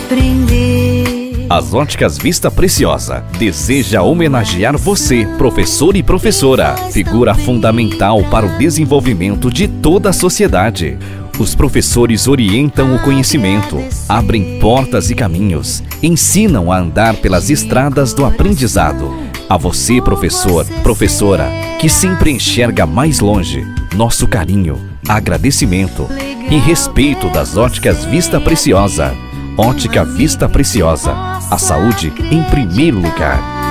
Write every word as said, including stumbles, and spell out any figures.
aprender. As Óticas Vista Preciosa deseja homenagear você, professor e professora, figura fundamental para o desenvolvimento de toda a sociedade. Os professores orientam o conhecimento, abrem portas e caminhos, ensinam a andar pelas estradas do aprendizado. A você, professor, professora, que sempre enxerga mais longe, nosso carinho, agradecimento e respeito das Óticas Vista Preciosa. Ótica Vista Preciosa, a saúde em primeiro lugar.